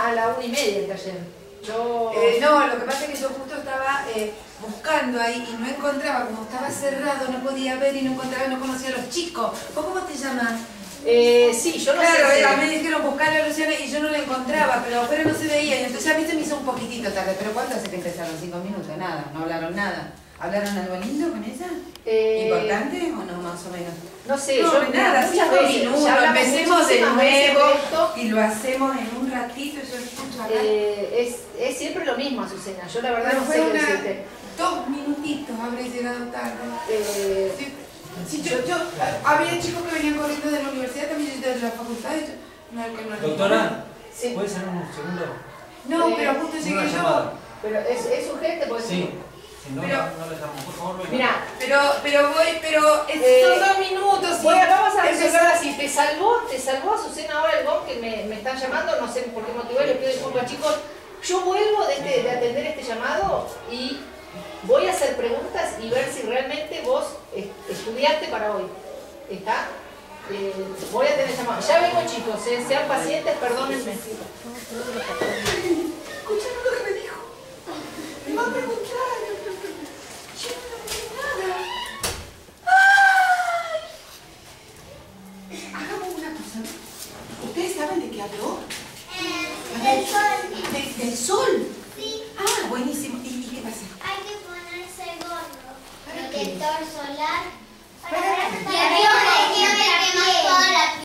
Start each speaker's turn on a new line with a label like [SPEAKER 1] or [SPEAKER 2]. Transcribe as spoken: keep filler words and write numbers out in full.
[SPEAKER 1] a la una y media el taller. Yo...
[SPEAKER 2] Eh, no, lo que pasa es que yo justo estaba eh, buscando ahí y no encontraba, como estaba cerrado, no podía ver y no encontraba, no conocía a los chicos. ¿Vos cómo te llamas?
[SPEAKER 1] Eh, sí, yo no
[SPEAKER 2] claro,
[SPEAKER 1] sé.
[SPEAKER 2] Claro, si... me dijeron buscar a Luciana y yo no la encontraba, pero afuera no se veía. Y entonces a mí se me hizo un poquitito tarde. ¿Pero cuánto hace que empezaron? ¿Cinco minutos? Nada, no hablaron nada. ¿Hablaron algo lindo con ella?
[SPEAKER 1] Eh...
[SPEAKER 2] ¿Importante o no, más o menos?
[SPEAKER 1] No sé,
[SPEAKER 2] no,
[SPEAKER 1] yo
[SPEAKER 2] nada,
[SPEAKER 1] muchas
[SPEAKER 2] cinco
[SPEAKER 1] veces,
[SPEAKER 2] minutos, empecemos de nuevo y lo hacemos en un ratito, yo escucho acá.
[SPEAKER 1] Eh, es, es siempre lo mismo, Azucena, yo la verdad
[SPEAKER 2] Pero
[SPEAKER 1] no
[SPEAKER 2] fue
[SPEAKER 1] sé
[SPEAKER 2] una,
[SPEAKER 1] qué decirte.
[SPEAKER 2] Dos minutitos habré llegado tarde.
[SPEAKER 1] Eh,
[SPEAKER 2] sí, sí, yo, yo, había chicos que venían corriendo de la universidad, también de la facultad. Yo, no, que no
[SPEAKER 3] Doctora,
[SPEAKER 1] sí.
[SPEAKER 3] ¿puede ser un segundo?
[SPEAKER 2] No,
[SPEAKER 1] eh,
[SPEAKER 2] pero justo llegué yo.
[SPEAKER 3] Llamada.
[SPEAKER 1] Pero es, es urgente porque...
[SPEAKER 3] Sí. Si no,
[SPEAKER 2] pero,
[SPEAKER 3] no, no le llamo, por favor, venga.
[SPEAKER 1] Mira,
[SPEAKER 2] pero, pero voy, pero es,
[SPEAKER 1] eh,
[SPEAKER 2] son dos minutos.
[SPEAKER 1] Bueno, vamos a
[SPEAKER 2] empezar
[SPEAKER 1] resolver así. ¿Te salvó, te salvó Azucena ahora el gong que me, me están llamando? No sé por qué motivo, les pido disculpas, chicos. Yo vuelvo de, este, de atender este llamado y voy a hacer preguntas y ver si realmente vos estudiaste para hoy. ¿Está? Eh, voy a tener llamado. Ya vengo, chicos, eh, sean pacientes, perdónenme.
[SPEAKER 2] ¿Escucharon lo que me dijo? Me va a preguntar. Yo no vi nada. ¡Ay! Hagamos una cosa. ¿Ustedes saben de qué habló?
[SPEAKER 4] Eh, del sol.
[SPEAKER 2] ¿De, ¿Del sol?
[SPEAKER 4] Sí.
[SPEAKER 2] Ah, buenísimo. ¿Y, y qué pasa?
[SPEAKER 4] Hay que ponerse gorro.
[SPEAKER 2] ¿Para qué?
[SPEAKER 4] Protector solar.
[SPEAKER 2] ¿Para qué?
[SPEAKER 4] Y adiós, que quema toda la